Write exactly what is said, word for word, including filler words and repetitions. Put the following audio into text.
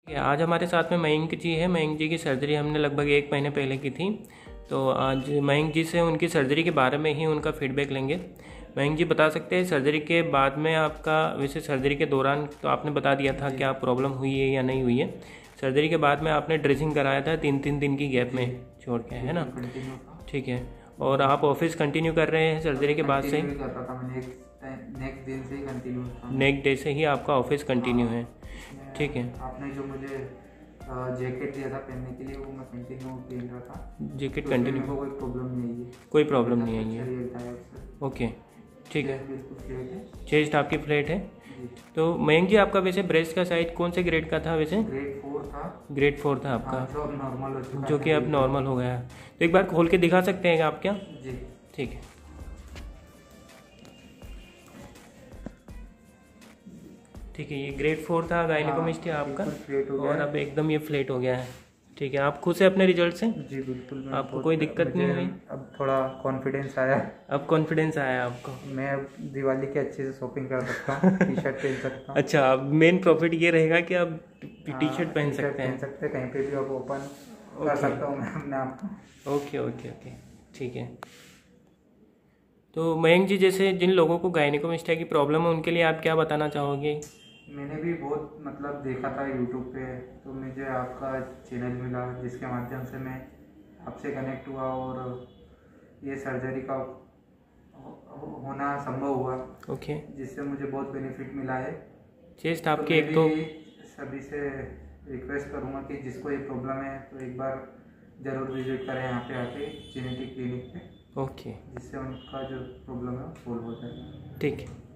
आज हमारे साथ में मयंक जी है। मयंक जी की सर्जरी हमने लगभग एक महीने पहले की थी, तो आज मयंक जी से उनकी सर्जरी के बारे में ही उनका फीडबैक लेंगे। मयंक जी बता सकते हैं सर्जरी के बाद में आपका, वैसे सर्जरी के दौरान तो आपने बता दिया था क्या प्रॉब्लम हुई है या नहीं हुई है। सर्जरी के बाद में आपने ड्रेसिंग कराया था तीन तीन दिन की गैप में छोड़ के, है ना? ठीक है। और आप ऑफिस कंटिन्यू कर रहे हैं सर्जरी के बाद से? नेक्स्ट दिन से ही कंटिन्यू नेक्स्ट डे से ही आपका ऑफिस कंटिन्यू है, ठीक है। आपने जो मुझे जैकेट दिया था पहनने के लिए वो मैं कंटिन्यू पहन रहा था। जैकेट तो कंटिन्यू, कोई प्रॉब्लम नहीं आई है? कोई प्रॉब्लम नहीं आई है। ओके, ठीक है। चेस्ट आपकी फ्लैट है। तो मयंक जी आपका वैसे ब्रेस्ट का साइज कौन से ग्रेड का था वैसे? ग्रेड फोर था। ग्रेड फोर था आपका, जो अब नॉर्मल हो चुका है, जो कि अब नॉर्मल हो गया है। तो एक बार खोल के दिखा सकते हैं आप क्या? जी ठीक है। ठीक है, ये ग्रेड फोर था, गायनेकोमेस्टिया आपका, और अब एकदम ये फ्लैट हो गया है। ठीक है, आप खुश से अपने रिजल्ट से? जी बिल्कुल। आपको कोई दिक्कत नहीं हुई? अब थोड़ा कॉन्फिडेंस आया। अब कॉन्फिडेंस आया आपको? मैं अब दिवाली के अच्छे से शॉपिंग कर सकता हूँ, टी शर्ट पहन सकता हूँ। अच्छा, अब मेन प्रॉफिट ये रहेगा कि आप टी शर्ट पहन सकते हैं। पहन सकते हैं, कहीं पे भी अब ओपन कर सकता हूँ मैं अपने आप को। ओके ओके ओके, ठीक है। तो मयंक जी, जैसे जिन लोगों को गायनेकोमेस्टिया की प्रॉब्लम है उनके लिए आप क्या बताना चाहोगे? मैंने भी बहुत मतलब देखा था यूट्यूब पे, तो मुझे आपका चैनल मिला जिसके माध्यम से मैं आपसे कनेक्ट हुआ और ये सर्जरी का होना संभव हुआ। ओके, जिससे मुझे बहुत बेनिफिट मिला है। चेस्ट आपके एक तो तो सभी से रिक्वेस्ट करूँगा कि जिसको ये प्रॉब्लम है तो एक बार ज़रूर विजिट करें यहाँ पे आके जेनेटिक क्लिनिक पे। ओके, जिससे उनका जो प्रॉब्लम है वो सॉल्व हो जाएगा। ठीक है।